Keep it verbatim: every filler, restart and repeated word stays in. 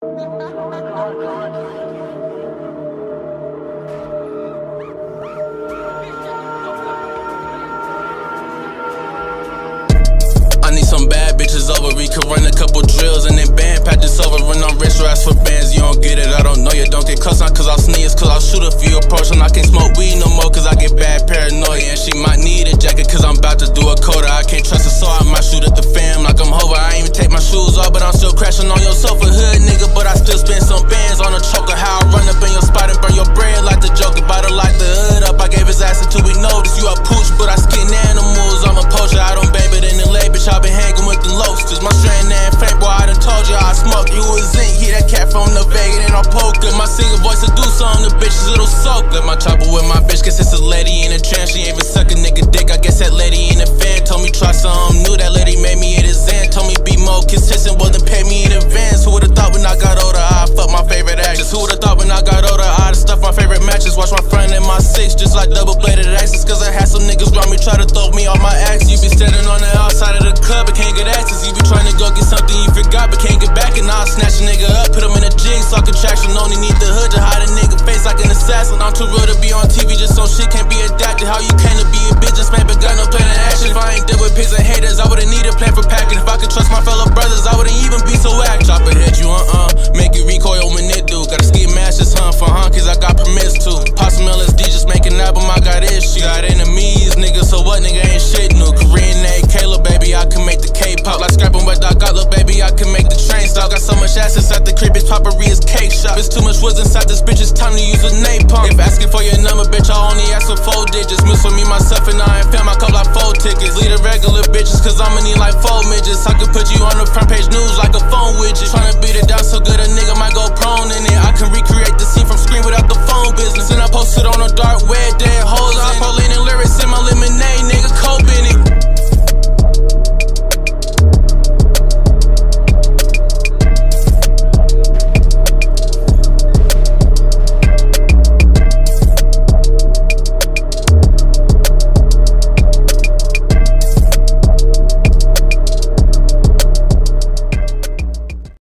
I need some bad bitches over, we could run a couple drills and then band pack this over. Run on rich rats for bands, you don't get it, I don't know you. Don't get cussed, not cause I'll sneeze, cause I'll shoot if you approach. And I can't smoke weed no more cause I get bad paranoia. And she might need a jacket cause I'm about to do a coda. I can't trust her so I might shoot at the fam like I'm Hova. I ain't even take my shoes off but I'm still crashing on your sofa. Hood nigga but I still spend some bands on a choker. How I run up in your spot and burn your bread like the Joker. Bottle like the hood up, I gave his ass until we noticed. You a pooch but I skin animals, I'm a poacher. I don't bang but in the lay, bitch I been hanging with the loasters. My strand and faint, boy, I done told you I smoke. You was in, yeah, that cat from the Vegas and I'm poker. My singing voice will do something to bitches, it'll soak. Let my chopper with my bitch, cause it's a lady in a trance. She ain't even suck a nigga dick, I guess that lady in a fan. Told me try something new, that lady made me hit his end. Told me be more consistent, wasn't pay me in advance. Who would've thought when I got older, I'd fuck my favorite actress? Who would've thought when I got older, I'd stuff my favorite matches? Watch my friend and my six, just like double-bladed axes. Cause I had some niggas around me try to throw me on my axe. You be standing on the outside of the club but can't get access. You be trying to go get something you forgot but can't get back. And I'll snatch a nigga up, put him in a jigsaw contraction. Only need the hood to hide a nigga face like an assassin. I'm too real to be on T V, just some shit can't be adapted. How you came to be a bitch, just man, but got no plan of action. If I ain't deal with pigs and haters, I wouldn't need a plan for packing. If I could trust my fellow brothers, I wouldn't even be so active. Chopper hit you, uh-uh, make it recoil when it do. Gotta ski mash this hunt for hunt, cause I got permits to. Pop some L S D, just make an album, I got issues. Got enemies, nigga, so what, nigga, ain't shit new. Korean A, Kayla, baby, I can make the K-pop. Like scrapping what I got, little baby, I can make the train stop. Got so much ass inside the crib, bitch, Poppery is cake shop. It's too much woods inside this bitch, it's time to use a napalm. If asking for your number, bitch, I only ask for four digits. Miss for me, myself, and I ain't found my cup like four tickets. Lead the regular bitches, cause I'ma need like four midgets. I could put you on the front page news like a phone widget. Tryna beat it down so good a nigga might go prone in it. I can recreate the scene from Scream without the phone business. And I posted on a dark web